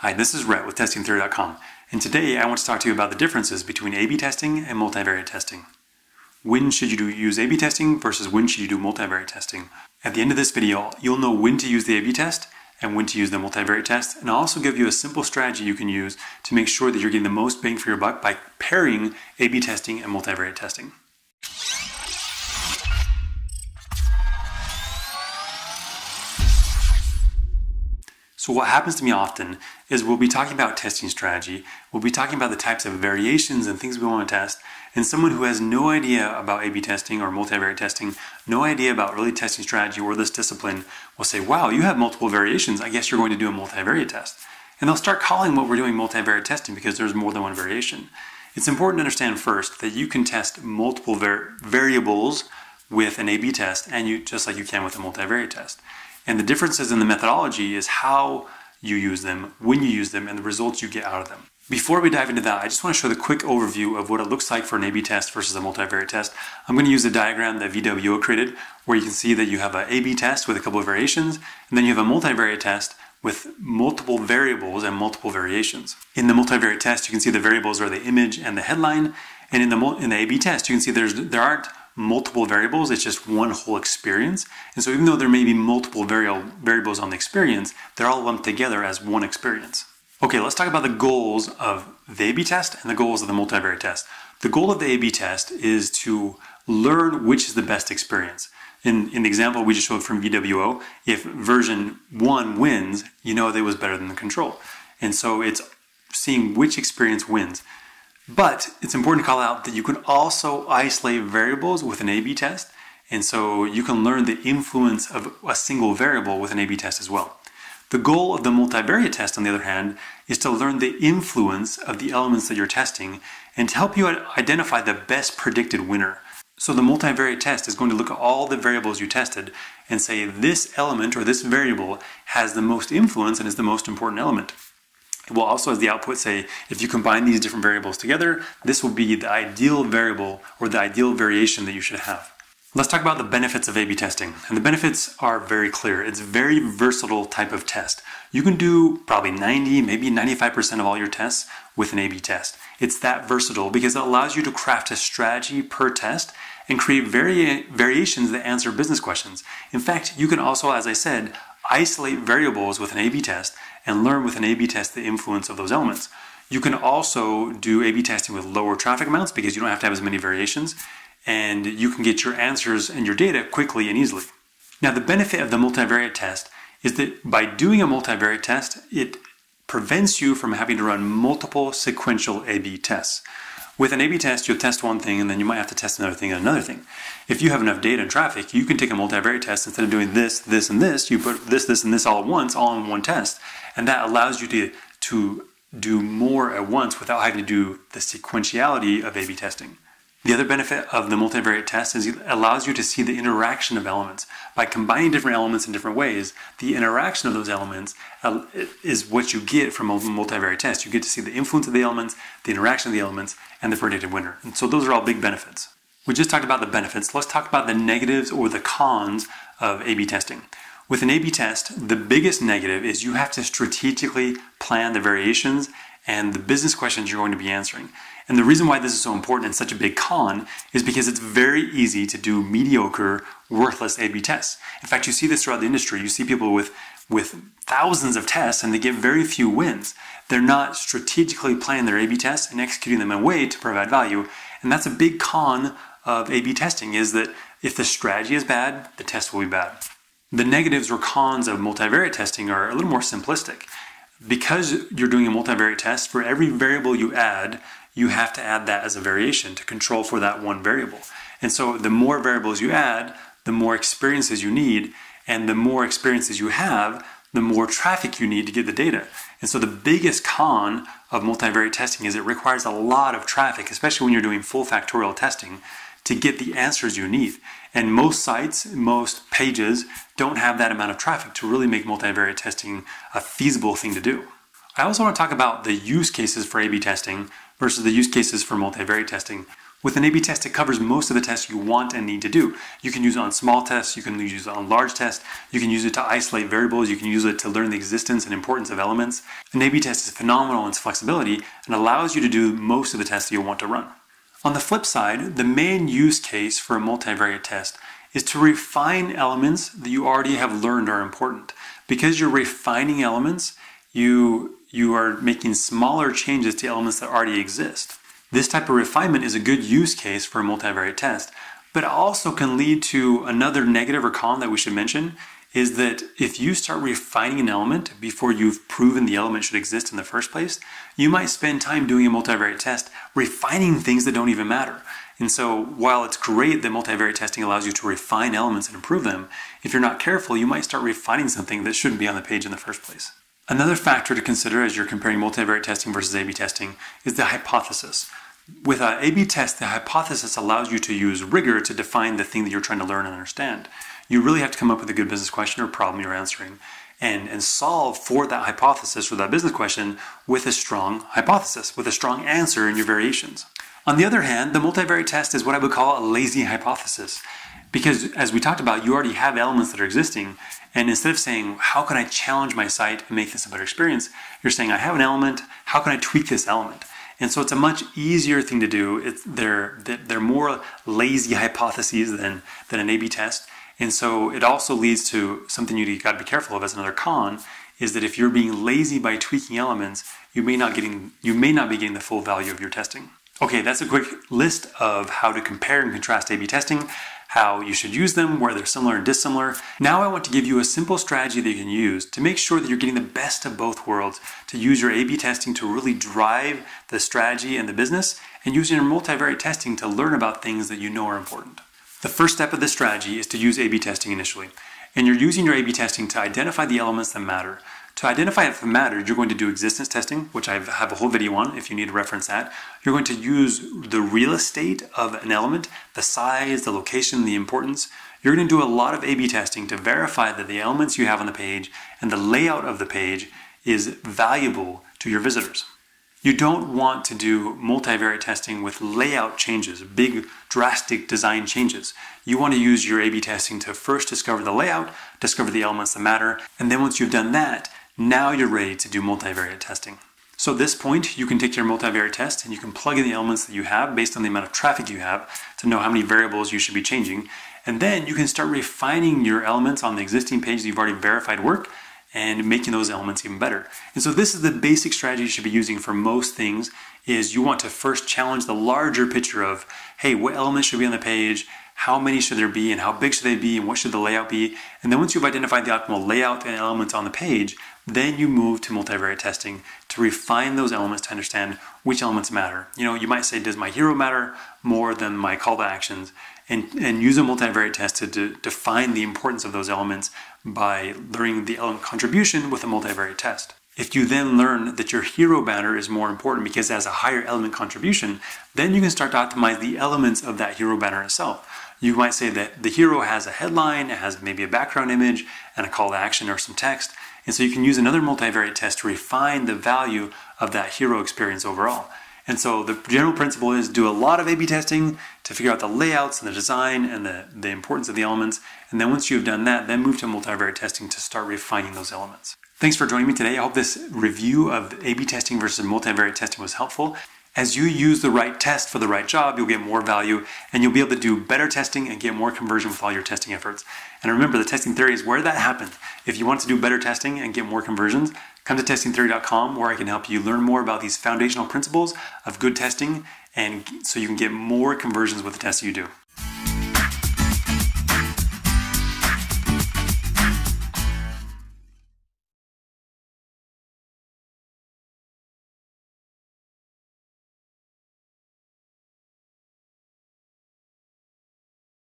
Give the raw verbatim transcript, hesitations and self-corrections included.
Hi, this is Rhett with testing theory dot com, and today I want to talk to you about the differences between A B testing and multivariate testing. When should you do, use A B testing versus when should you do multivariate testing? At the end of this video, you'll know when to use the A B test and when to use the multivariate test, and I'll also give you a simple strategy you can use to make sure that you're getting the most bang for your buck by pairing A B testing and multivariate testing. So what happens to me often is we'll be talking about testing strategy, we'll be talking about the types of variations and things we want to test, and someone who has no idea about A B testing or multivariate testing, no idea about really testing strategy or this discipline, will say, wow, you have multiple variations, I guess you're going to do a multivariate test. And they'll start calling what we're doing multivariate testing because there's more than one variation. It's important to understand first that you can test multiple var variables with an A B test, and you just like you can with a multivariate test. And the differences in the methodology is how you use them, when you use them, and the results you get out of them. Before we dive into that, I just want to show the quick overview of what it looks like for an A B test versus a multivariate test. I'm going to use a diagram that V W O created, where you can see that you have an A B test with a couple of variations, and then you have a multivariate test with multiple variables and multiple variations. In the multivariate test, you can see the variables are the image and the headline, and in the, in the A B test, you can see there's, there aren't multiple variables, it's just one whole experience. And so even though there may be multiple vari variables on the experience, they're all lumped together as one experience. Okay, let's talk about the goals of the A B test and the goals of the multivariate test. The goal of the A B test is to learn which is the best experience. In, in the example we just showed from V W O, if version one wins, you know that it was better than the control. And so it's seeing which experience wins. But it's important to call out that you can also isolate variables with an A B test, and so you can learn the influence of a single variable with an A B test as well. The goal of the multivariate test, on the other hand, is to learn the influence of the elements that you're testing and to help you identify the best predicted winner. So the multivariate test is going to look at all the variables you tested and say this element or this variable has the most influence and is the most important element. It will also, as the output, say, if you combine these different variables together, this will be the ideal variable or the ideal variation that you should have. Let's talk about the benefits of A B testing. And the benefits are very clear. It's a very versatile type of test. You can do probably ninety, maybe ninety-five percent of all your tests with an A B test. It's that versatile because it allows you to craft a strategy per test and create vari variations that answer business questions. In fact, you can also, as I said, isolate variables with an A B test and learn with an A B test the influence of those elements. You can also do A B testing with lower traffic amounts because you don't have to have as many variations, and you can get your answers and your data quickly and easily. Now, the benefit of the multivariate test is that by doing a multivariate test, it prevents you from having to run multiple sequential A B tests. With an A B test, you'll test one thing and then you might have to test another thing and another thing. If you have enough data and traffic, you can take a multivariate test. Instead of doing this, this, and this, you put this, this, and this all at once, all in one test. And that allows you to, to do more at once without having to do the sequentiality of A B testing. The other benefit of the multivariate test is it allows you to see the interaction of elements. By combining different elements in different ways, the interaction of those elements is what you get from a multivariate test. You get to see the influence of the elements, the interaction of the elements, and the predicted winner. And so those are all big benefits. We just talked about the benefits. Let's talk about the negatives or the cons of A B testing. With an A B test, the biggest negative is you have to strategically plan the variations and the business questions you're going to be answering. And the reason why this is so important and such a big con is because it's very easy to do mediocre, worthless A B tests. In fact, you see this throughout the industry. You see people with, with thousands of tests and they get very few wins. They're not strategically planning their A B tests and executing them in a way to provide value. And that's a big con of A B testing, is that if the strategy is bad, the test will be bad. The negatives or cons of multivariate testing are a little more simplistic. Because you're doing a multivariate test, for every variable you add, you have to add that as a variation to control for that one variable. And so the more variables you add, the more experiences you need, and the more experiences you have, the more traffic you need to get the data. And so the biggest con of multivariate testing is it requires a lot of traffic, especially when you're doing full factorial testing, to get the answers you need. And most sites, most pages don't have that amount of traffic to really make multivariate testing a feasible thing to do. I also want to talk about the use cases for A B testing versus the use cases for multivariate testing. With an A B test, it covers most of the tests you want and need to do. You can use it on small tests, you can use it on large tests, you can use it to isolate variables, you can use it to learn the existence and importance of elements. An A B test is phenomenal in its flexibility and allows you to do most of the tests that you'll want to run. On the flip side, the main use case for a multivariate test is to refine elements that you already have learned are important. Because you're refining elements, you, you are making smaller changes to elements that already exist. This type of refinement is a good use case for a multivariate test, but it also can lead to another negative or con that we should mention, is that if you start refining an element before you've proven the element should exist in the first place, you might spend time doing a multivariate test refining things that don't even matter. And so while it's great that multivariate testing allows you to refine elements and improve them, if you're not careful, you might start refining something that shouldn't be on the page in the first place. Another factor to consider as you're comparing multivariate testing versus A B testing is the hypothesis. With an A B test, the hypothesis allows you to use rigor to define the thing that you're trying to learn and understand. You really have to come up with a good business question or problem you're answering and, and solve for that hypothesis or that business question with a strong hypothesis, with a strong answer in your variations. On the other hand, the multivariate test is what I would call a lazy hypothesis. Because as we talked about, you already have elements that are existing, and instead of saying, how can I challenge my site and make this a better experience, you're saying, I have an element, how can I tweak this element? And so it's a much easier thing to do. It's, they're, they're more lazy hypotheses than, than an A B test. And so it also leads to something you got to be careful of as another con, is that if you're being lazy by tweaking elements, you may not getting, you may not be getting the full value of your testing. Okay, that's a quick list of how to compare and contrast A B testing, how you should use them, where they're similar and dissimilar. Now I want to give you a simple strategy that you can use to make sure that you're getting the best of both worlds, to use your A B testing to really drive the strategy and the business, and using your multivariate testing to learn about things that you know are important. The first step of this strategy is to use A B testing initially. And you're using your A B testing to identify the elements that matter. To identify if it matters, you're going to do existence testing, which I have a whole video on if you need to reference that. You're going to use the real estate of an element, the size, the location, the importance. You're going to do a lot of A B testing to verify that the elements you have on the page and the layout of the page is valuable to your visitors. You don't want to do multivariate testing with layout changes, big drastic design changes. You want to use your A B testing to first discover the layout, discover the elements that matter, and then once you've done that, now you're ready to do multivariate testing. So at this point, you can take your multivariate test and you can plug in the elements that you have based on the amount of traffic you have to know how many variables you should be changing. And then you can start refining your elements on the existing page that you've already verified work and making those elements even better. And so this is the basic strategy you should be using for most things, is you want to first challenge the larger picture of, hey, what elements should be on the page? How many should there be and how big should they be and what should the layout be? And then once you've identified the optimal layout and elements on the page, then you move to multivariate testing to refine those elements to understand which elements matter. You know, you might say, does my hero matter more than my call to actions? And, and use a multivariate test to de define the importance of those elements by learning the element contribution with a multivariate test. If you then learn that your hero banner is more important because it has a higher element contribution, then you can start to optimize the elements of that hero banner itself. You might say that the hero has a headline, it has maybe a background image and a call to action or some text. And so you can use another multivariate test to refine the value of that hero experience overall. And so the general principle is do a lot of A B testing to figure out the layouts and the design and the, the importance of the elements. And then once you've done that, then move to multivariate testing to start refining those elements. Thanks for joining me today. I hope this review of A B testing versus multivariate testing was helpful. As you use the right test for the right job, you'll get more value and you'll be able to do better testing and get more conversion with all your testing efforts. And remember, the testing theory is where that happened. If you want to do better testing and get more conversions, come to testing theory dot com where I can help you learn more about these foundational principles of good testing and so you can get more conversions with the tests you do.